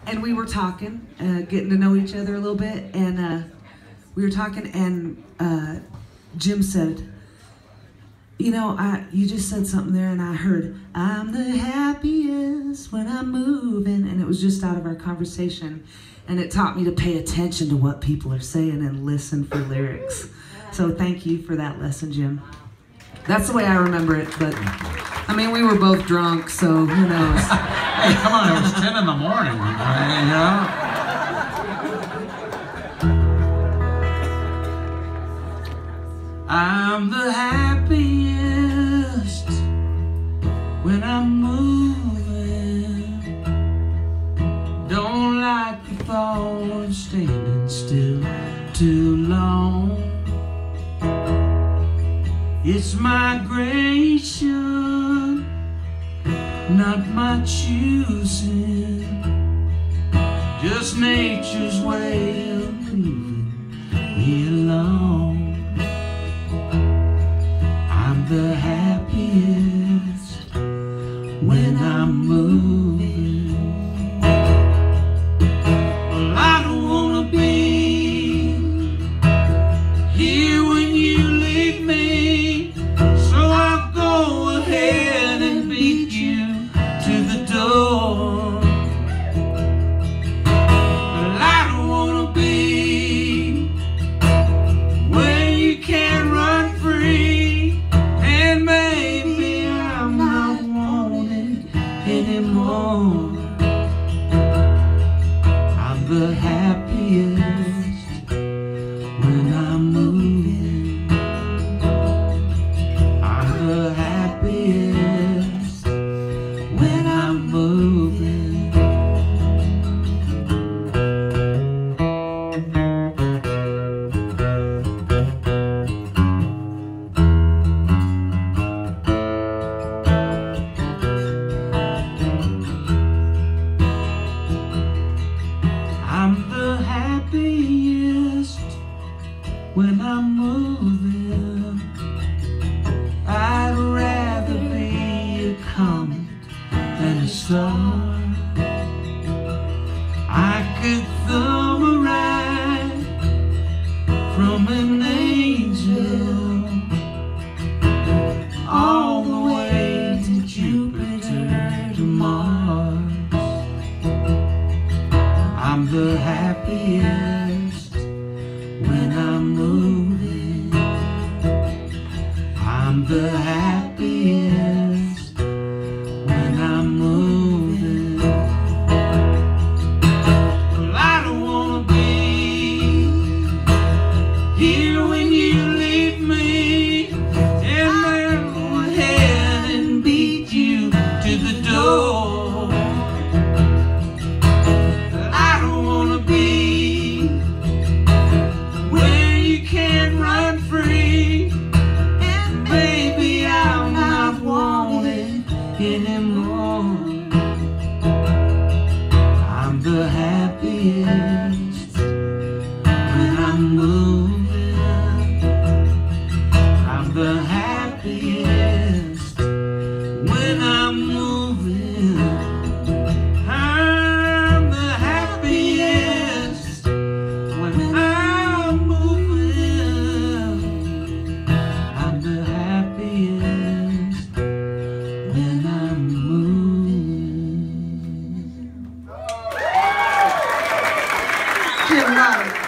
and we were talking, getting to know each other a little bit, and we were talking, and Jim said, you know, you just said something there, and I heard, I'm the happiest when I'm moving, and it was just out of our conversation, and it taught me to pay attention to what people are saying and listen for lyrics. So thank you for that lesson, Jim. That's the way I remember it, but I mean, we were both drunk, so who knows? Hey, come on, it was 10 in the morning, you know? I'm the happiest when I'm moving. Don't like the thought of standing still too long. It's migration, not my choosing, just nature's way of moving me along. I'm the happiest when I'm moving. Well, I don't wanna be here when you leave me, so I'll go ahead and beat you to the door. Well, I don't wanna be where you can't run free, and maybe I'm not wanted anymore. I'm the happiest when I'm moving. I'm the happiest when I'm moving. I'm the happiest when I'm moving. I'd rather be a comet than a star. I could thumb a ride from an angel all the way to Jupiter to Mars. I'm the happiest when I'm moving. I'm the happiest when I'm moving. Well, I don't wanna be here when you leave me, and then go ahead and beat you to the door. I don't wanna be where you can't run free, and baby, I'm not wanted anymore. I'm the happiest when I'm moving. I'm the happiest when I'm moving. I'm the happiest when I'm moving. I'm the happiest when I'm moving. Jim, love it.